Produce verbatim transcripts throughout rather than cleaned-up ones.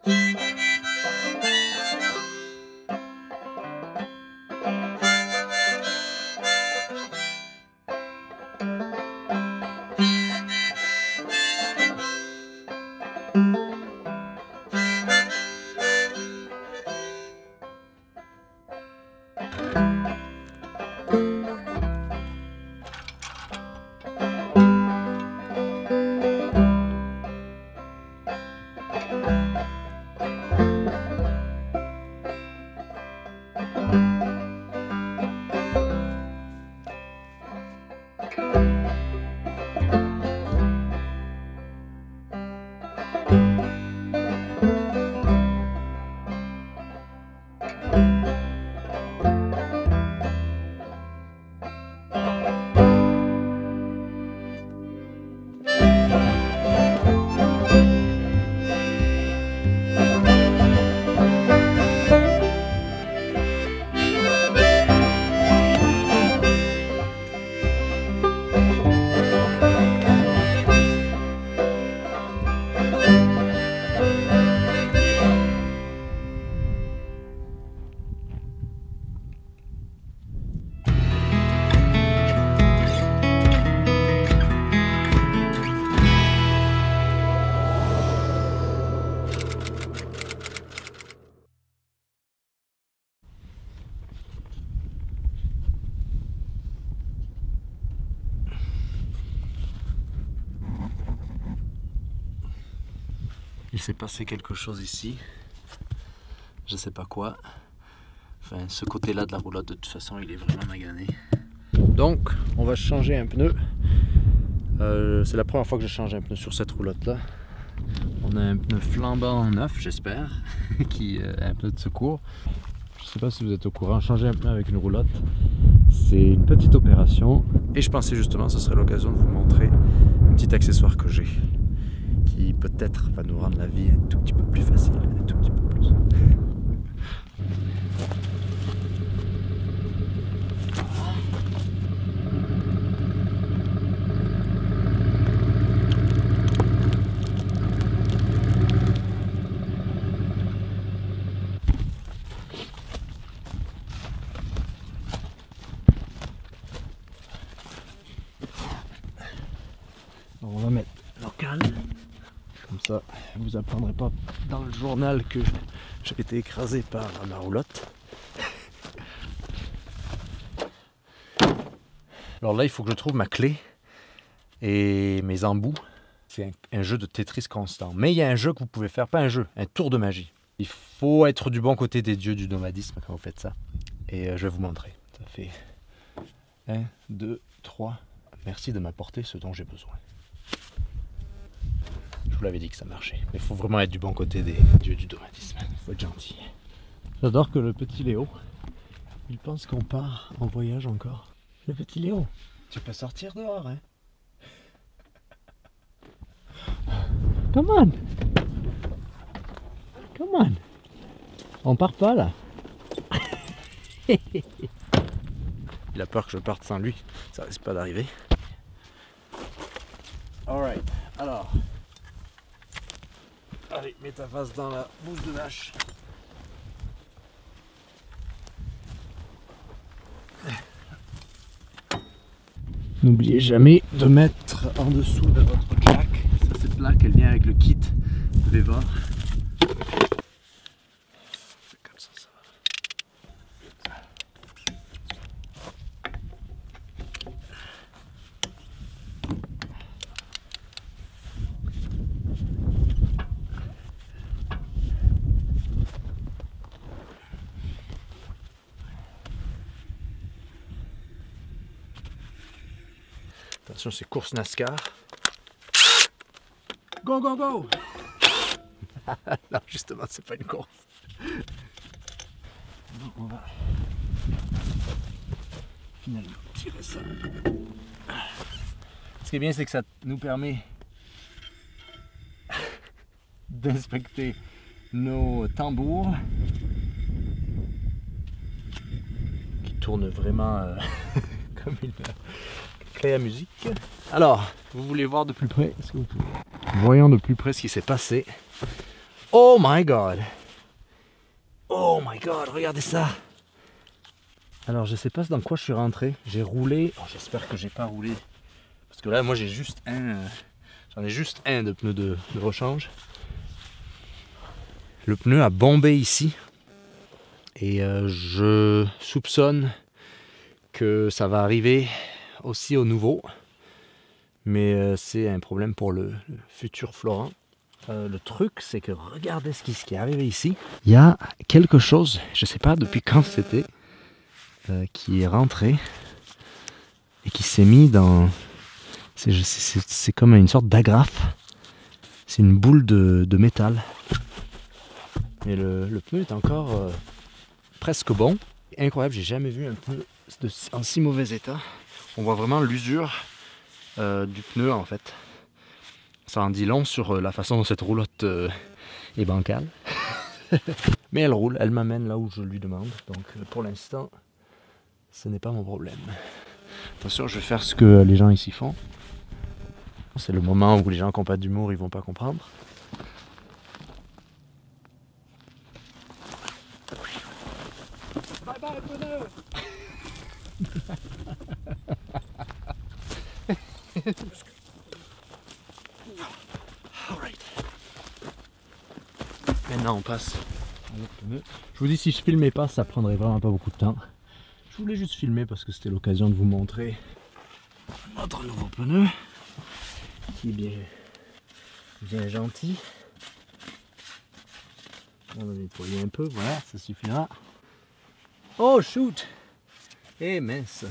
Il s'est passé quelque chose ici, je sais pas quoi. Enfin, ce côté-là de la roulotte, de toute façon, il est vraiment magané. Donc, on va changer un pneu. Euh, c'est la première fois que je change un pneu sur cette roulotte-là. On a un pneu flambant neuf, j'espère, qui est un pneu de secours. Je sais pas si vous êtes au courant, changer un pneu avec une roulotte, c'est une petite opération. Et je pensais justement que ce serait l'occasion de vous montrer un petit accessoire que j'ai, qui peut-être va nous rendre la vie un tout petit peu plus facile, un tout petit peu plus. Alors on va mettre local. Comme ça, vous n'apprendrez pas dans le journal que j'ai été écrasé par ma roulotte. Alors là, il faut que je trouve ma clé et mes embouts. C'est un, un jeu de Tetris constant. Mais il y a un jeu que vous pouvez faire, pas un jeu, un tour de magie. Il faut être du bon côté des dieux du nomadisme quand vous faites ça. Et je vais vous montrer. Ça fait un, deux, trois. Merci de m'apporter ce dont j'ai besoin. Je vous l'avais dit que ça marchait. Mais il faut vraiment être du bon côté des dieux du nomadisme. Il faut être gentil. J'adore que le petit Léo, il pense qu'on part en voyage encore. Le petit Léo, tu peux sortir dehors, hein? Come on! Come on! On part pas là! Il a peur que je parte sans lui. Ça risque pas d'arriver. Alright, alors... Allez, mets ta face dans la bouche de vache. N'oubliez jamais de mettre en dessous de votre jack. Ça, cette plaque, elle vient avec le kit de Vevor. C'est comme ça, ça va. Attention, c'est course NASCAR. Go, go, go! Non, justement, c'est pas une course. Donc, on va finalement tirer ça. Ce qui est bien, c'est que ça nous permet d'inspecter nos tambours qui tournent vraiment euh, comme une clé à musique. Alors, vous voulez voir de plus près, est-ce que vous pouvez... Voyons de plus près ce qui s'est passé. Oh my god! Oh my god, regardez ça! Alors je sais pas dans quoi je suis rentré. J'ai roulé. Oh, j'espère que j'ai pas roulé. Parce que là moi j'ai juste un. Euh, J'en ai juste un de pneu de, de rechange. Le pneu a bombé ici. Et euh, je soupçonne que ça va arriver aussi au nouveau. Mais euh, c'est un problème pour le, le futur Florent. Euh, le truc, c'est que regardez ce qui, ce qui est arrivé ici. Il y a quelque chose, je sais pas depuis quand c'était, euh, qui est rentré et qui s'est mis dans... C'est comme une sorte d'agrafe. C'est une boule de, de métal. Mais le, le pneu est encore euh, presque bon. Incroyable, j'ai jamais vu un pneu de, en si mauvais état. On voit vraiment l'usure euh, du pneu en fait. Ça en dit long sur la façon dont cette roulotte euh, est bancale. Mais elle roule, elle m'amène là où je lui demande. Donc pour l'instant, ce n'est pas mon problème. Attention, je vais faire ce que les gens ici font. C'est le moment où les gens qui n'ont pas d'humour, ils vont pas comprendre. Bye bye pneu. Alright. Maintenant on passe à l'autre pneu. Je vous dis, si je filmais pas, ça prendrait vraiment pas beaucoup de temps. Je voulais juste filmer parce que c'était l'occasion de vous montrer notre nouveau pneu qui est bien, bien gentil. On va nettoyer un peu, voilà, ça suffira. Oh shoot! Eh mince!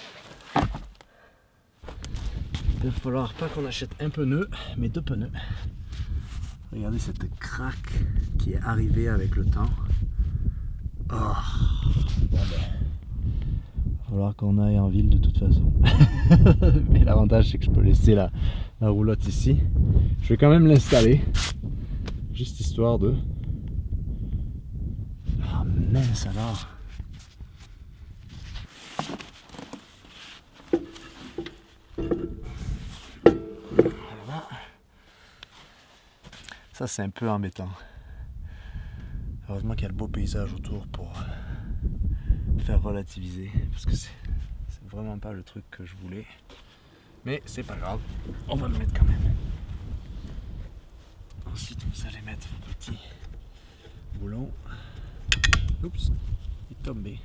Il va falloir pas qu'on achète un pneu, mais deux pneus. Regardez cette craque qui est arrivée avec le temps. Oh. Bon ben, il va falloir qu'on aille en ville de toute façon. Mais l'avantage c'est que je peux laisser la, la roulotte ici. Je vais quand même l'installer. Juste histoire de... Ah oh, mince alors! Voilà. Ça c'est un peu embêtant. Heureusement qu'il y a le beau paysage autour pour faire relativiser. Parce que c'est vraiment pas le truc que je voulais. Mais c'est pas grave. On va le mettre quand même. Ensuite vous allez mettre vos petits boulons. Oups, il est tombé.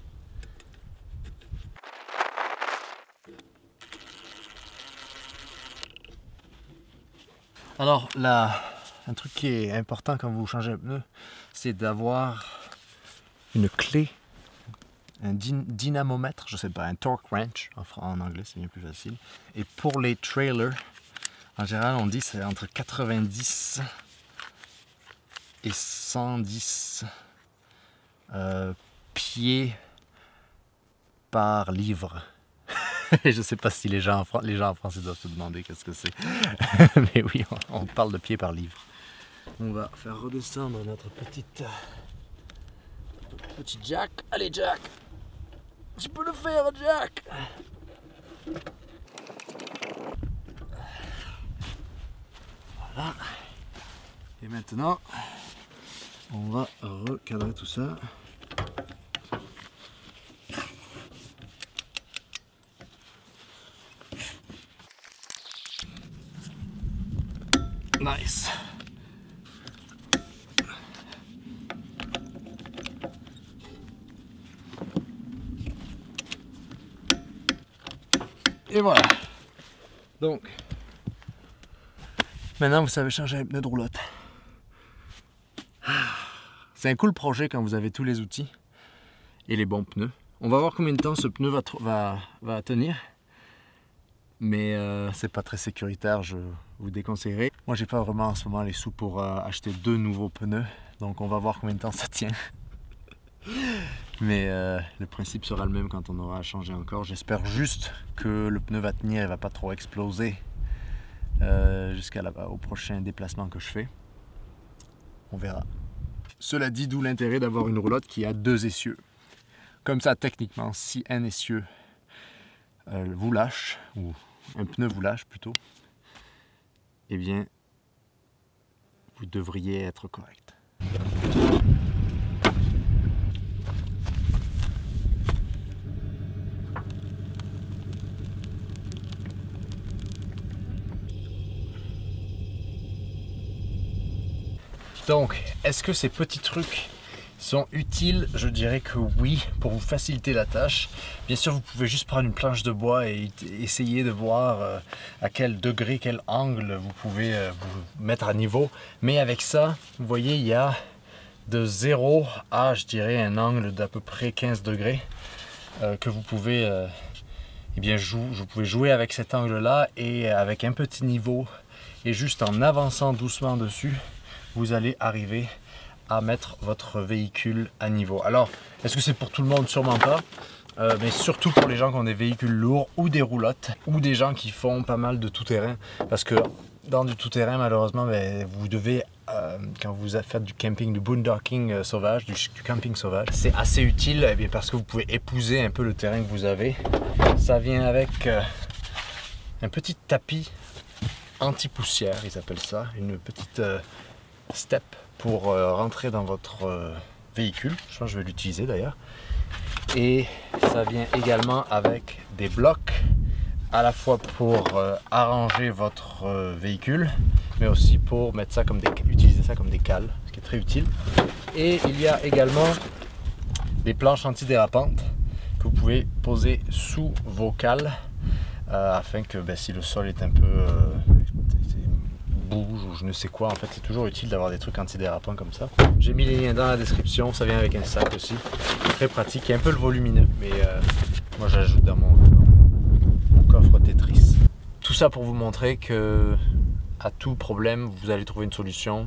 Alors là, un truc qui est important quand vous changez un pneu, c'est d'avoir une clé, un dyn dynamomètre, je sais pas, un torque wrench, en, en anglais c'est bien plus facile. Et pour les trailers, en général on dit c'est entre quatre-vingt-dix et cent dix euh, pieds par livre. Je sais pas si les gens, en les gens en France doivent se demander qu'est-ce que c'est. Mais oui, on, on parle de pieds par livre. On va faire redescendre notre petite petit Jack. Allez Jack, je peux le faire Jack. Voilà. Et maintenant, on va recadrer tout ça. Nice. Et voilà. Donc, maintenant vous savez changer un pneu de roulotte. C'est un cool projet quand vous avez tous les outils et les bons pneus. On va voir combien de temps ce pneu va, va, va tenir. Mais euh, c'est pas très sécuritaire, je vous déconseillerais. Moi j'ai pas vraiment en ce moment les sous pour euh, acheter deux nouveaux pneus, donc on va voir combien de temps ça tient. Mais euh, le principe sera le même quand on aura à changer encore. J'espère juste que le pneu va tenir et va pas trop exploser euh, jusqu'au prochain déplacement que je fais. On verra. Cela dit, d'où l'intérêt d'avoir une roulotte qui a deux essieux. Comme ça, techniquement, si un essieu euh, vous lâche, ou un pneu vous lâche plutôt, eh bien, vous devriez être correct. Donc, est-ce que ces petits trucs sont utiles? Je dirais que oui, pour vous faciliter la tâche. Bien sûr, vous pouvez juste prendre une planche de bois et essayer de voir euh, à quel degré, quel angle vous pouvez euh, vous mettre à niveau. Mais avec ça, vous voyez, il y a de zéro à, je dirais, un angle d'à peu près quinze degrés euh, que vous pouvez, euh, eh bien, jou vous pouvez jouer avec cet angle-là et avec un petit niveau. Et juste en avançant doucement dessus, vous allez arriver à mettre votre véhicule à niveau. Alors, est-ce que c'est pour tout le monde? Sûrement pas. Euh, mais surtout pour les gens qui ont des véhicules lourds ou des roulottes ou des gens qui font pas mal de tout-terrain. Parce que dans du tout-terrain, malheureusement, ben, vous devez, euh, quand vous faites du camping, du boondocking euh, sauvage, du, du camping sauvage, c'est assez utile eh bien, parce que vous pouvez épouser un peu le terrain que vous avez. Ça vient avec euh, un petit tapis anti-poussière, ils appellent ça, une petite euh, step pour euh, rentrer dans votre euh, véhicule. Je pense que je vais l'utiliser d'ailleurs. Et ça vient également avec des blocs, à la fois pour euh, arranger votre euh, véhicule, mais aussi pour mettre ça comme des, utiliser ça comme des cales, ce qui est très utile. Et il y a également des planches antidérapantes que vous pouvez poser sous vos cales euh, afin que ben, si le sol est un peu euh, bouge ou je ne sais quoi, en fait c'est toujours utile d'avoir des trucs antidérapants comme ça. J'ai mis les liens dans la description, ça vient avec un sac aussi, très pratique, il y a un peu le volumineux, mais euh, moi j'ajoute dans mon, mon coffre Tetris. Tout ça pour vous montrer que à tout problème vous allez trouver une solution,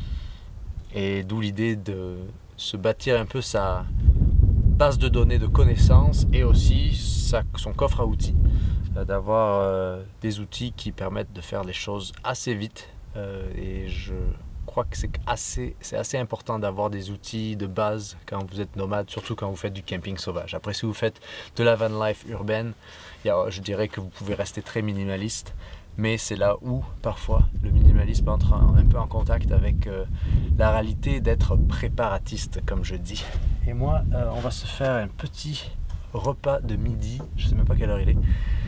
et d'où l'idée de se bâtir un peu sa base de données de connaissances et aussi sa, son coffre à outils. D'avoir euh, des outils qui permettent de faire les choses assez vite euh, et je crois que c'est assez, c'est assez important d'avoir des outils de base quand vous êtes nomade, surtout quand vous faites du camping sauvage. Après, si vous faites de la van life urbaine, il y a, je dirais que vous pouvez rester très minimaliste, mais c'est là où parfois le minimalisme entre un, un peu en contact avec euh, la réalité d'être préparatiste, comme je dis. Et moi, euh, on va se faire un petit repas de midi, je ne sais même pas quelle heure il est,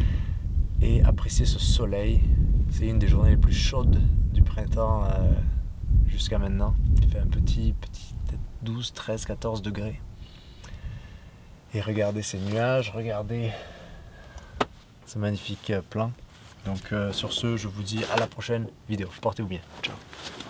et apprécier ce soleil. C'est une des journées les plus chaudes du printemps euh, jusqu'à maintenant. Il fait un petit, petit douze, treize, quatorze degrés. Et regardez ces nuages, regardez ce magnifique plan. Donc euh, sur ce, je vous dis à la prochaine vidéo. Portez-vous bien. Ciao.